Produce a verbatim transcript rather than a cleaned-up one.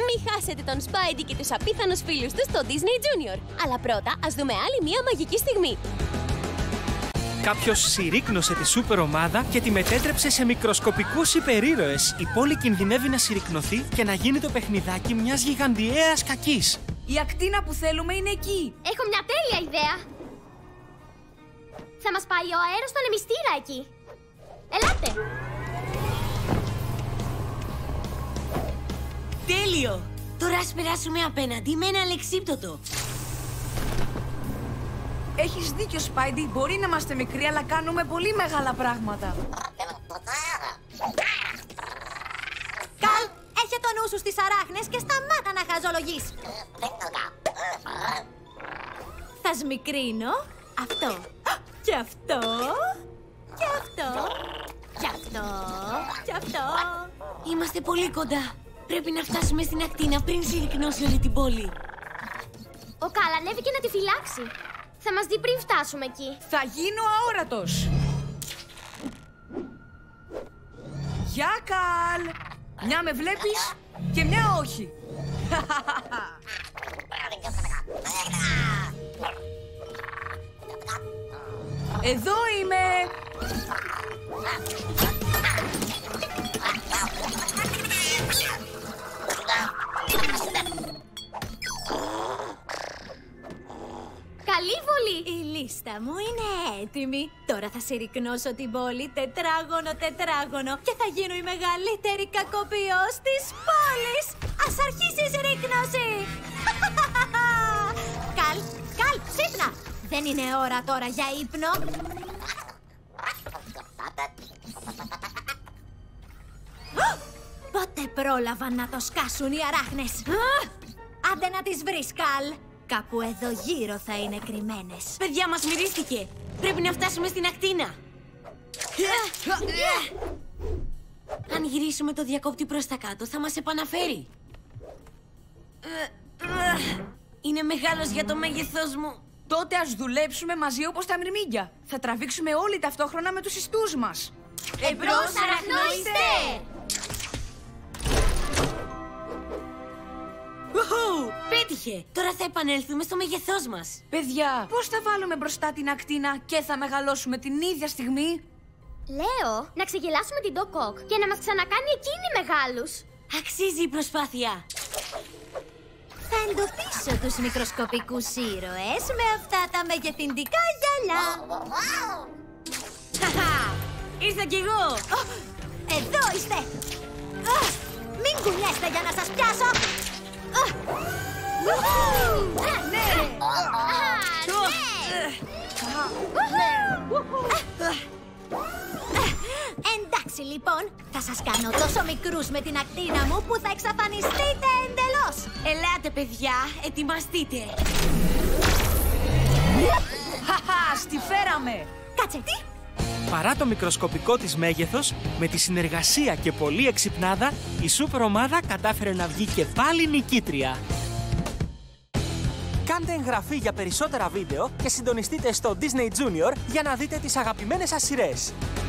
Μην χάσετε τον Spidey και τους απίθανους φίλους του στο Disney Junior. Αλλά πρώτα, ας δούμε άλλη μία μαγική στιγμή. Κάποιος συρρίκνωσε τη σούπερ ομάδα και τη μετέτρεψε σε μικροσκοπικούς υπερήρωες. Η πόλη κινδυνεύει να συρρικνωθεί και να γίνει το παιχνιδάκι μιας γιγαντιαίας κακής. Η ακτίνα που θέλουμε είναι εκεί. Έχω μια τέλεια ιδέα. Θα μας πάει ο αέρας στον εμιστήρα εκεί. Ελάτε. Τέλειο! Τώρα ας περάσουμε απέναντι με ένα αλεξίπτωτο. Έχεις δίκιο, Spidey. Μπορεί να είμαστε μικροί, αλλά κάνουμε πολύ μεγάλα πράγματα. Καλ, έχε το νου σου στις αράχνες και σταμάτα να χαζολογείς. Θα σμικρύνω αυτό και αυτό και αυτό και αυτό και αυτό. Είμαστε πολύ κοντά. Πρέπει να φτάσουμε στην ακτίνα πριν συρρικνώσει όλη την πόλη. Ο Καλ ανέβηκε να τη φυλάξει. Θα μας δει πριν φτάσουμε εκεί. Θα γίνω αόρατος. Γεια, Καλ. Μια με βλέπεις και μια όχι. Εδώ είμαι. Καλή βολή! Η λίστα μου είναι έτοιμη. Τώρα θα συρρικνώσω την πόλη τετράγωνο τετράγωνο και θα γίνω η μεγαλύτερη κακοποιός της πόλης. Ας αρχίσει η συρρίκνωση! Καλ, Καλ, ξύπνα! Δεν είναι ώρα τώρα για ύπνο. Πότε πρόλαβαν να το σκάσουν οι αράχνες? Άντε να τις βρεις, Καλ. Κάπου εδώ γύρω θα είναι κρυμμένες. Παιδιά, μας μυρίστηκε. Πρέπει να φτάσουμε στην ακτίνα. Αν γυρίσουμε το διακόπτη προς τα κάτω, θα μας επαναφέρει. Είναι μεγάλος για το μέγεθός μου. Τότε ας δουλέψουμε μαζί όπως τα μυρμήγκια. Θα τραβήξουμε όλοι ταυτόχρονα με τους ιστούς μας. Εμπρός, αραχνόιστε! Ουχου! Πέτυχε! Τώρα θα επανέλθουμε στο μέγεθός μας. Παιδιά, πώς θα βάλουμε μπροστά την ακτίνα και θα μεγαλώσουμε την ίδια στιγμή? Λέω να ξεγελάσουμε την Doc Ock και να μας ξανακάνει εκείνη μεγάλους. Αξίζει η προσπάθεια. Θα εντοπίσω τους μικροσκοπικούς ήρωες με αυτά τα μεγεθυντικά γυαλιά. Χαχα! Ήρθα κι εγώ! Εδώ είστε! Μην κουνιέστε για να σας πιάσω! Εντάξει λοιπόν, θα σας κάνω τόσο μικρούς με την ακτίνα μου που θα εξαφανιστείτε εντελώς. Ελάτε παιδιά, ετοιμαστείτε. Χαχα, στη φέραμε. Κάτσε, τι? Παρά το μικροσκοπικό της μέγεθος, με τη συνεργασία και πολλή εξυπνάδα, η σούπερ ομάδα κατάφερε να βγει και πάλι νικήτρια. Κάντε εγγραφή για περισσότερα βίντεο και συντονιστείτε στο Disney Junior για να δείτε τις αγαπημένες σας σειρές.